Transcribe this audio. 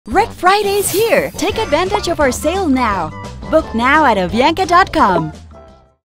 Red Friday's here! Take advantage of our sale now! Book now at Avianca.com.